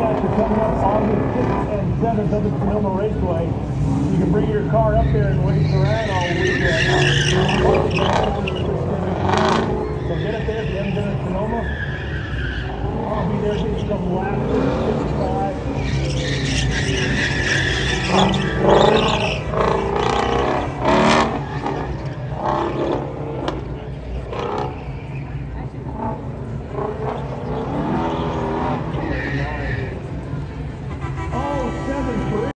guys are coming up August 6th and 7th up at Sonoma Raceway. You can bring your car up there and race around all weekend. So get up there if you haven't been to Sonoma. I'll be there getting some laps at 55.